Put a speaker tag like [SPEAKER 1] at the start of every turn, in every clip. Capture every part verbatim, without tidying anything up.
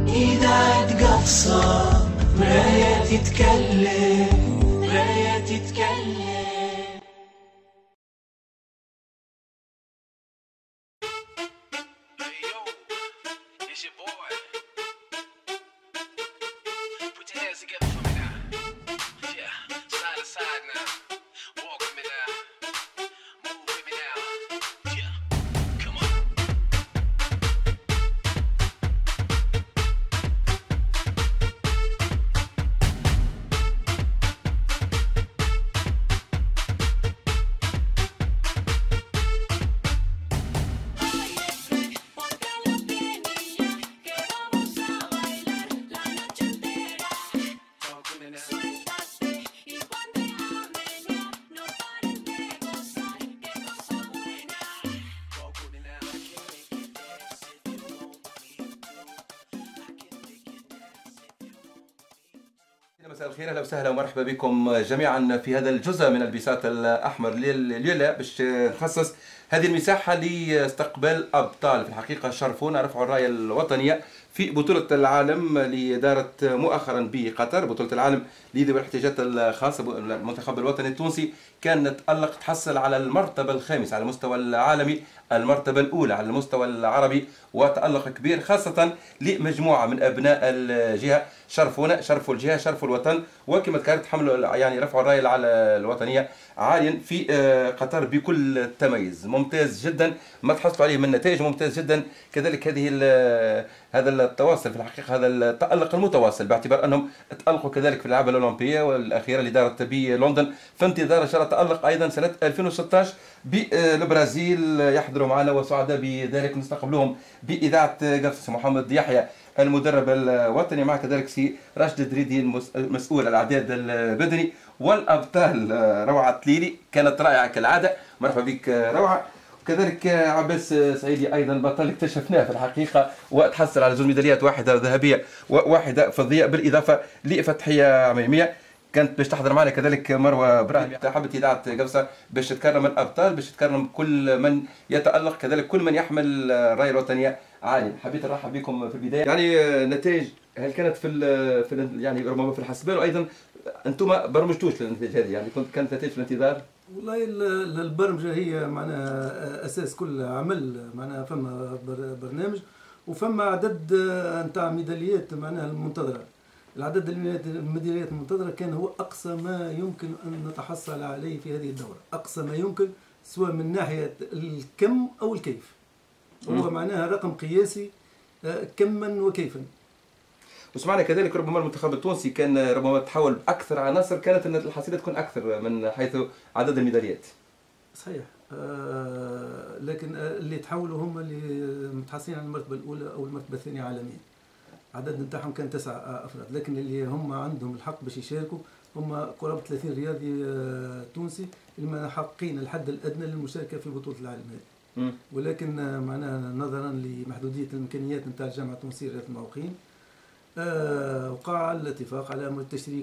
[SPEAKER 1] إذاعة قفصة مراية تتكلم مراية تتكلم. مساء الخير، اهلا وسهلا ومرحبا بكم جميعا في هذا الجزء من البساط الاحمر الليله باش نخصص هذه المساحه لاستقبال ابطال في الحقيقه شرفونا رفعوا الرايه الوطنيه في بطوله العالم اللي دارت مؤخرا بقطر، بطوله العالم لذوي الاحتياجات الخاصه. المنتخب الوطني التونسي كان تألق تحصل على المرتبه الخامسه على المستوى العالمي، المرتبه الاولى على المستوى العربي، وتألق كبير خاصه لمجموعه من ابناء الجهه. شرفونا، شرفوا الجهه، شرفوا الوطن، وكما كانت حملوا يعني رفعوا الرايه الوطنيه عاليا في قطر بكل تميز. ممتاز جدا ما تحصلوا عليه من نتائج، ممتاز جدا كذلك هذه هذا التواصل في الحقيقه، هذا التألق المتواصل باعتبار انهم تألقوا كذلك في الالعاب الاولمبيه والاخيره اللي دارت بلندن، في انتظار ان شاء الله تألق ايضا سنه ألفين وستة عشر بالبرازيل. يحضروا معنا وسعداء بذلك، نستقبلهم باذاعه قفص محمد يحيى المدرب الوطني، مع كذلك سي راشد دريدي المسؤول الاعداد البدني، والابطال روعه تليلي كانت رائعه كالعاده. مرحبا بك روعه. وكذلك عباس سعيدي ايضا بطل اكتشفناه في الحقيقه وتحصل على زوج ميداليات، واحده ذهبيه وواحده فضيه، بالاضافه لفتحيه عميميه كانت باش تحضر معنا كذلك مروه ابراهيم. حبت اذاعه قفصه باش تكرم الابطال، باش تكرم كل من يتالق، كذلك كل من يحمل الرايه الوطنيه عالي. حبيت نرحب بكم في البدايه. يعني نتائج هل كانت في ال في ال يعني ربما في الحسبان، وايضا انتم برمجتوش للنتائج هذه، يعني كنت كانت نتائج في الانتظار؟
[SPEAKER 2] والله البرمجه هي معناها اساس كل عمل، معناها فما برنامج وفما عدد نتاع ميداليات معناها المنتظره. العدد الميداليات المنتظره كان هو اقصى ما يمكن ان نتحصل عليه في هذه الدوره، اقصى ما يمكن سواء من ناحيه الكم او الكيف. هو معناها رقم قياسي كما وكيفا.
[SPEAKER 3] وسمعنا كذلك ربما المنتخب التونسي كان ربما تحول باكثر عناصر، كانت ان الحصيله تكون اكثر من حيث عدد الميداليات.
[SPEAKER 2] صحيح، آه لكن اللي تحولوا هم اللي متحصلين على المرتبه الاولى او المرتبه الثانيه عالميا. عدد نتاعهم كان تسع افراد، لكن اللي هم عندهم الحق باش يشاركوا هم قرابه ثلاثين رياضي آه تونسي اللي محققين الحد الادنى للمشاركه في بطوله العالم هذه. ولكن معناها نظرا لمحدوديه الامكانيات نتاع الجامعه التونسيه لرياضه المعوقين آه وقع الاتفاق على تشريك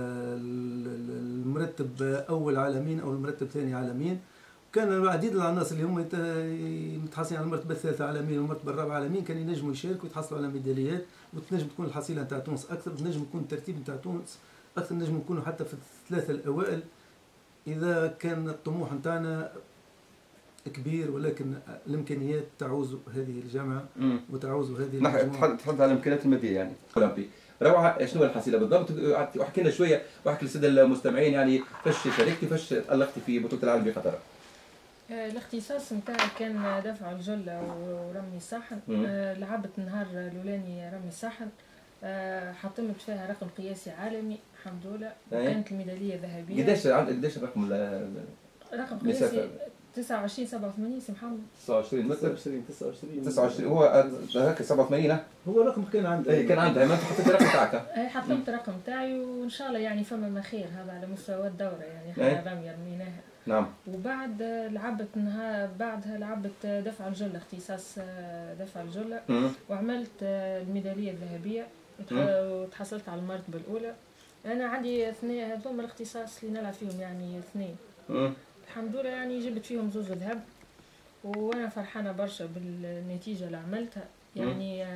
[SPEAKER 2] المرتب اول عالمين او المرتب ثاني عالمين. كان العديد العناصر اللي هم متحصلين على المرتبه الثالثه عالميا والمرتبه الرابعه عالميا كانوا ينجموا يشاركوا ويتحصلوا على ميداليات، وتنجم تكون الحصيله نتاع تونس اكثر، وتنجم يكون الترتيب نتاع تونس اكثر، نجم نكونوا حتى في الثلاثه الاوائل اذا كان الطموح نتاعنا كبير، ولكن الامكانيات تعوز هذه الجامعه وتعوز هذه
[SPEAKER 3] المجموعه. تحدث على الامكانيات الماديه يعني. اولمبي روعه، شنو الحصيله بالضبط؟ واحكي لنا شويه واحكي للساده المستمعين يعني فاش شاركتي، فاش تألقتي في بطوله العالم بقطر؟
[SPEAKER 4] الاختصاص نتاعي كان دفع الجله ورمي الساحل. آه لعبت النهار الاولاني رمي الساحل، آه حطمت فيها رقم قياسي عالمي الحمد لله، وكانت الميداليه ذهبيه.
[SPEAKER 3] قداش قداش الرقم؟
[SPEAKER 4] رقم قياسي تسعة وعشرين سبعة وثمانين سي محمد.
[SPEAKER 3] تسعة وعشرين متر.
[SPEAKER 2] تسعة وعشرين تسعة وعشرين
[SPEAKER 3] تسعة وعشرين هو هكا سبعة وثمانين.
[SPEAKER 2] هو رقم كان عندها.
[SPEAKER 3] اي كان عندها، ما انت حطيت الرقم تاعك؟
[SPEAKER 4] اي حطمت الرقم تاعي، وان شاء الله يعني فما ما خير هذا على مستوى الدوره، يعني احنا رميه رميناها.
[SPEAKER 3] نعم.
[SPEAKER 4] وبعد لعبت نهار بعدها لعبت دفع الجله، اختصاص دفع الجله، وعملت الميداليه الذهبيه وتحصلت على المرتبه الاولى. انا عندي اثنين هذوما الاختصاص اللي نلعب فيهم، يعني اثنين الحمد لله، يعني جبت فيهم زوج ذهب، وانا فرحانه برشا بالنتيجه اللي عملتها. يعني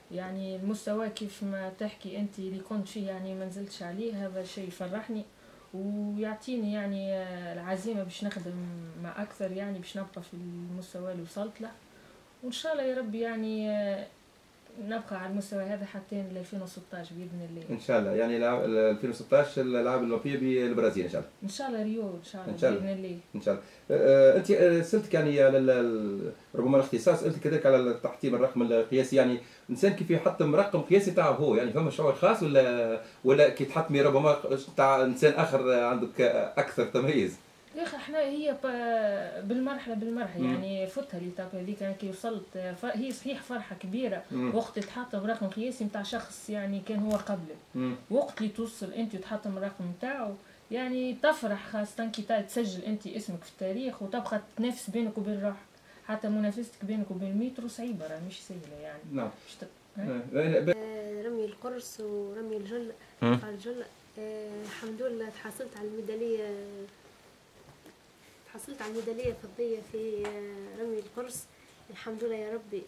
[SPEAKER 4] يعني المستوى كيف ما تحكي انت اللي كنت فيه يعني ما نزلتش عليه، هذا شيء يفرحني ويعطيني يعني العزيمه باش نخدم مع اكثر، يعني باش نبقى في المستوى اللي وصلت له، وان شاء الله يا رب يعني نبقى على المستوى هذا حتى ل ألفين وستة عشر باذن الله.
[SPEAKER 1] ان شاء الله يعني ألفين وستة عشر الالعاب الاولمبيه بالبرازيل ان شاء الله.
[SPEAKER 4] ان شاء الله ريو ان شاء الله,
[SPEAKER 1] إن شاء الله.
[SPEAKER 4] باذن الله.
[SPEAKER 1] ان شاء الله. أه انت سالتك يعني على ربما الاختصاص، قلت كذلك على التحطيم الرقم القياسي، يعني الانسان كيف يحطم رقم قياسي تاعه هو، يعني فما شعور خاص ولا ولا كي تحطمي ربما تاع انسان اخر عندك اكثر تميز؟
[SPEAKER 4] يا اخي احنا هي بالمرحله بالمرحله مم. يعني فتها ليتاب هذيك انا كي وصلت هي صحيح فرحه كبيره مم. وقت تحطم رقم قياسي نتاع شخص يعني كان هو قبلك، وقت اللي توصل انت وتحطم الرقم نتاعو يعني تفرح، خاصه كي تسجل انت اسمك في التاريخ وتبقى تنافس بينك وبين روحك، حتى منافستك بينك وبين المترو صعيبه راه مش سهله يعني.
[SPEAKER 1] نعم.
[SPEAKER 5] رمي القرص ورمي الجله على الجله الحمد لله تحصلت على الميداليه حصلت على الميدالية الفضية في رمي القرص الحمد لله يا ربي،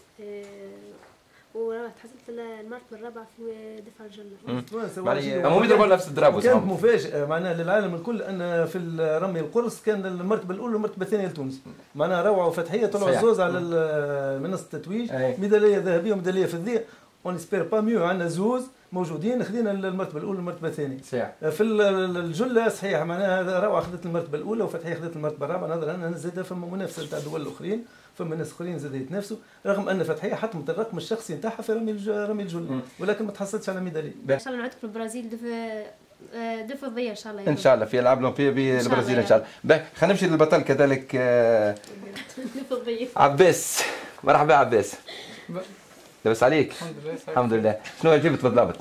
[SPEAKER 5] وتحصلت المرتبة الرابعة في دفع الجلة.
[SPEAKER 1] هم يضربوا نفس الدرابوس.
[SPEAKER 2] كانت مفاجأة معناها للعالم الكل أن في رمي القرص كان المرتبة الأولى والمرتبة الثانية لتونس، معناها روعة وفتحية طلعوا الزوز على منصة التتويج، ميدالية ذهبية وميدالية فضية، اون اسبير با ميو عندنا زوز موجودين خذينا المرتبه الاولى والمرتبه الثانيه. صحيح. في الجله صحيح معناها روعه خذت المرتبه الاولى وفتحيه خذت المرتبه الرابعه، نظرا ان زاد فما منافسه نتاع الدول الاخرين، فما ناس اخرين زادوا يتنافسوا، رغم ان فتحيه حطمت الرقم الشخصي نتاعها في رمي رمي الجله، ولكن ما تحصلتش على ميداليه.
[SPEAKER 5] ان شاء الله نعودك في البرازيل دفع دفع فضيه ان شاء الله.
[SPEAKER 1] ان شاء الله في العاب الاولمبيه بالبرازيل ان شاء الله. باهي خلينا نمشي للبطل كذلك عباس. مرحبا عباس. لاباس عليك؟
[SPEAKER 6] الحمد لله.
[SPEAKER 1] الحمد لله. شنو جبت بالضبط؟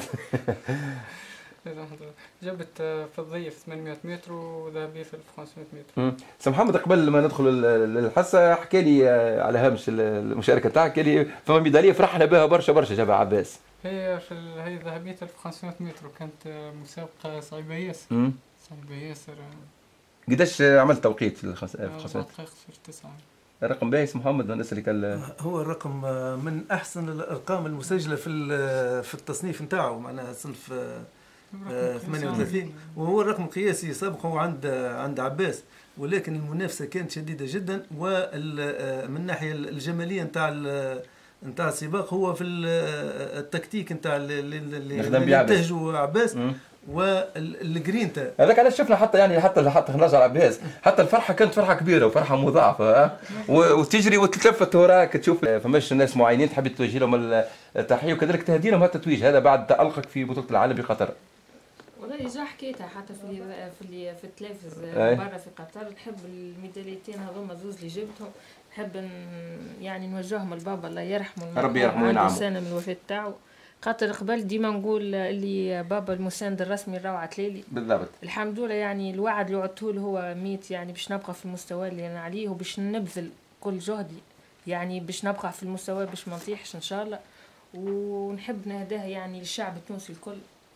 [SPEAKER 6] جبت فضية في ثمانمائة متر وذهبية في خمسمائة متر.
[SPEAKER 1] سي محمد قبل ما ندخل للحصة حكى لي على هامش المشاركة تاعك، قال لي فما ميدالية فرحنا بها برشا برشا جابها عباس.
[SPEAKER 6] هي في هي ذهبية ألف وخمسمائة متر وكانت مسابقة صعيبة ياسر. صعيبة ياسر.
[SPEAKER 1] قداش عملت توقيت في ال خمسمائة؟
[SPEAKER 6] دقائق صفر تسعة.
[SPEAKER 1] الرقم باهي محمد من الناس اللي كان
[SPEAKER 2] هو الرقم من احسن الارقام المسجله في في التصنيف نتاعو، معناها صنف ثمانية وثلاثين، وهو الرقم القياسي سابقا عند عند عباس، ولكن المنافسه كانت شديده جدا، ومن الناحيه الجماليه نتاع نتاع السباق هو في التكتيك نتاع اللي انتهجوا عباس والجرينتا.
[SPEAKER 1] هذاك علاش شفنا حتى يعني حتى حتى نرجع على عباس، حتى الفرحه كانت فرحه كبيره وفرحه مضاعفه وتجري وتتلفت وراك تشوف فماش ناس معينين تحب توجه لهم التحيه، وكذلك تهدي لهم التتويج هذا بعد تألقك في بطوله العالم في قطر.
[SPEAKER 4] والله جا حكيتها حتى في في في التلفز برا في قطر، نحب الميداليتين هذوما زوز اللي جبتهم، نحب يعني نوجههم لبابا الله يرحمه،
[SPEAKER 1] ربي يرحمه وينعمه،
[SPEAKER 4] سنه من الوفاه تاعو، خاطر قبل ديما نقول اللي بابا المساند الرسمي الروعة تليلي
[SPEAKER 1] بالضبط.
[SPEAKER 4] الحمد لله يعني الوعد اللي وعدته له هو ميت، يعني باش نبقى في المستوى اللي انا عليه وباش نبذل كل جهدي يعني باش نبقى في المستوى باش ما نطيحش ان شاء الله، ونحب نهداها يعني للشعب التونسي الكل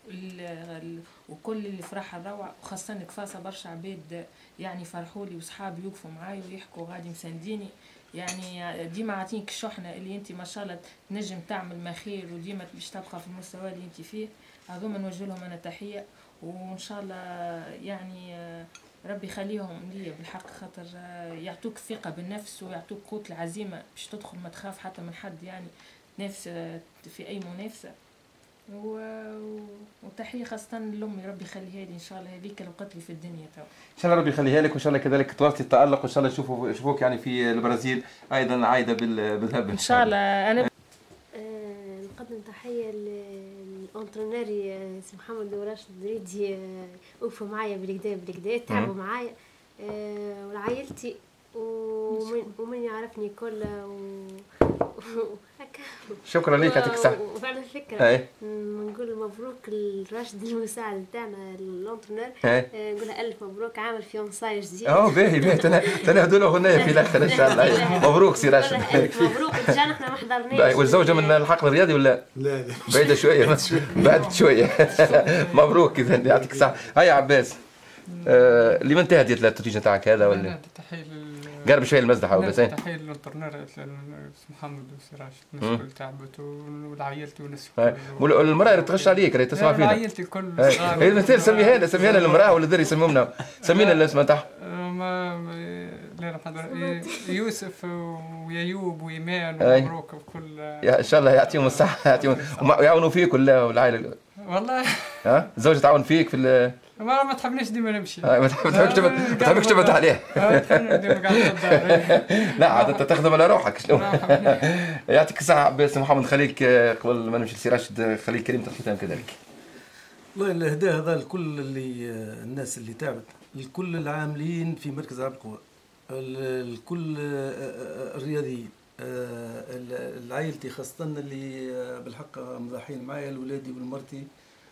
[SPEAKER 4] وكل اللي فرح الروعة، وخاصة كفاسة برشا عباد يعني فرحوا لي وصحابي يوقفوا معايا ويحكوا غادي مسانديني، يعني ديما عاطينك الشحنه اللي انت ما شاء الله تنجم تعمل ما خير وديما باش تبقى في المستوى اللي انت فيه، هذوما نوجه لهم انا تحيه، وان شاء الله يعني ربي يخليهم ليا بالحق، خاطر يعطوك الثقه بالنفس ويعطوك قوه العزيمه باش تدخل ما تخاف حتى من حد، يعني نفس في اي منافسه، و... وتحيه خاصه لامي ربي يخليها لي ان شاء الله، هذيك اللي وقت لي في الدنيا تو.
[SPEAKER 1] ان شاء الله ربي يخليها لك، وان شاء الله كذلك تواصلي التالق، وان شاء الله يشوفوا يشوفوك يعني في البرازيل ايضا عايده بالذهب
[SPEAKER 4] ان شاء الله. انا
[SPEAKER 5] نقدم تحيه للانترونيري سي محمد وراشد الدريدي، وقفوا معايا بالكدا بالكدا تعبوا معايا، ولعائلتي ومن, ومن يعرفني كل وهكا.
[SPEAKER 1] شكرا لك يعطيك الصحة.
[SPEAKER 5] وفعلا الفكرة نقول مبروك الراشد المساعد نتاعنا الانترونير، نقولها ألف مبروك عامل في يونصاي جديد.
[SPEAKER 1] اه باهي باهي تنهدوا له غنية في الآخر إن شاء الله. مبروك سي راشد.
[SPEAKER 5] مبروك جانا احنا ما حضرناش.
[SPEAKER 1] والزوجة من الحقل الرياضي ولا؟
[SPEAKER 2] لا لا
[SPEAKER 1] بعيدة شوية بعد شوية. مبروك إذا يعطيك الصحة. هيا عباس اللي من انتهت التتويج نتاعك هذا ولا؟
[SPEAKER 6] تحية
[SPEAKER 1] قرب شويه المزدح او بس.
[SPEAKER 6] تحيه للانترنر محمد وسراج الناس الكل تعبت والعائلتي والناس الكل.
[SPEAKER 1] والمراه اللي تغش عليك اللي تسمع فينا.
[SPEAKER 6] عائلتي الكل.
[SPEAKER 1] اي مثال سميها لنا سميها لنا المراه ولا دري يسمونا سمينا الاسم تاعها.
[SPEAKER 6] ما لا رحمة يوسف ويايوب وايمان ومبروك وكل.
[SPEAKER 1] ان شاء الله يعطيهم الصحه يعطيهم ويعاونوا فيك والعائله.
[SPEAKER 6] والله.
[SPEAKER 1] ها الزوجه تعاون فيك في ال
[SPEAKER 6] ما ما تحبنيش ديما نمشي.
[SPEAKER 1] ما تحبش ما تحبش تبعد عليه. لا عاد انت تخدم على روحك شنو. يعطيك الصحه عباس محمد. خليك قبل ما نمشي لسي راشد خليك كلمه الختام كذلك.
[SPEAKER 2] والله الاهداء هذا لكل اللي الناس اللي تعبت، لكل العاملين في مركز عبد القوى، لكل الرياضيين، العائلتي خاصه اللي بالحق مضحين معايا الاولادي والمرتي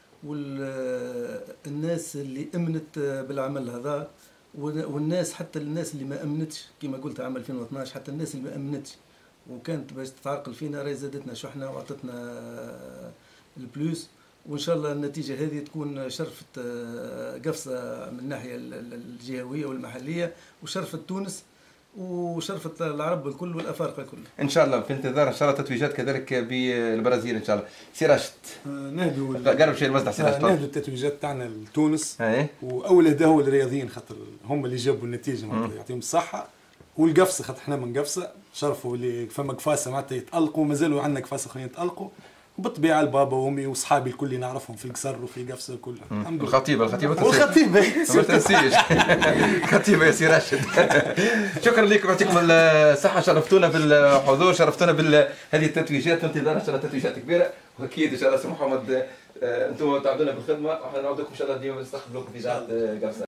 [SPEAKER 2] والناس اللي امنت بالعمل هذا، والناس حتى الناس اللي ما امنتش كما قلت عام ألفين واثناش، حتى الناس اللي ما امنتش وكانت باش تتعرقل فينا راهي زادتنا شحنه وعطتنا البلوس، وان شاء الله النتيجه هذه تكون شرفت قفصه من الناحيه الجهويه والمحليه وشرفت تونس وشرفت العرب الكل والافارقه الكل.
[SPEAKER 1] ان شاء الله في انتظار ان شاء الله تتويجات كذلك بالبرازيل ان شاء الله. سي راشد
[SPEAKER 2] نهدوا
[SPEAKER 1] قرب شيء المصدح سي راشد.
[SPEAKER 2] نهدوا التتويجات تاعنا لتونس واول هداء هو الرياضيين خاطر هم اللي جابوا النتيجه معناتها يعطيهم الصحه، والقفصه خاطر احنا من قفصه شرفوا اللي فما قفاصه معناتها يتالقوا مازالوا عندنا قفاصه اخرين يتالقوا، وبالطبيعه البابا وامي واصحابي الكل اللي نعرفهم في القصر وفي قفصه كلها.
[SPEAKER 1] الخطيبه الخطيبه
[SPEAKER 2] والخطيبه
[SPEAKER 1] ما تنسيش خطيبه يا سي راشد. شكرا لكم يعطيكم الصحه شرفتونا بالحضور شرفتونا بهذه التتويجات وانتظار ان شاء الله تتويجات كبيره واكيد ان شاء الله سي محمد انتم تعبدونا بالخدمه واحنا نعودكم ان شاء الله ديما نستقبلوكم في اذاعه قفصه.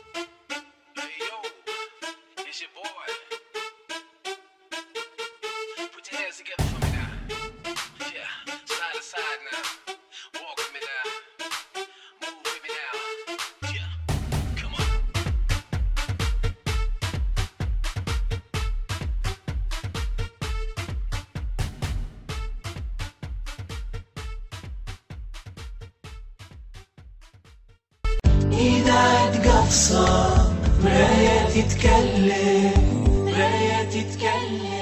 [SPEAKER 7] إذاعة قفصة مراية تتكلم مراية تتكلم.